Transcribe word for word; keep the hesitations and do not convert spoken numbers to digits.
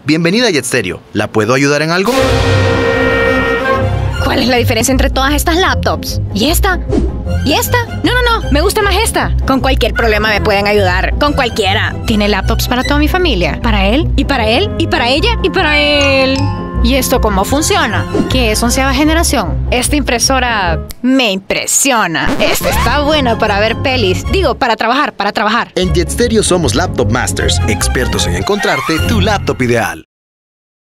Bienvenida a Jet Stereo. ¿La puedo ayudar en algo? ¿Cuál es la diferencia entre todas estas laptops? ¿Y esta? ¿Y esta? No, no, no, me gusta más esta. Con cualquier problema me pueden ayudar, con cualquiera. Tiene laptops para toda mi familia. Para él, y para él, y para ella, y para él. ¿Y esto cómo funciona? ¿Qué es onceava generación? Esta impresora me impresiona. Esta está buena para ver pelis. Digo, para trabajar, para trabajar. En Jet Stereo somos Laptop Masters, expertos en encontrarte tu laptop ideal.